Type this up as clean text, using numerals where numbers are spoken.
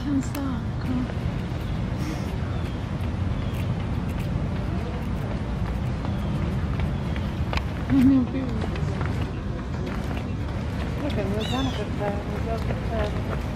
un sacco. Non ne ho più. Guarda che è un museo per terra,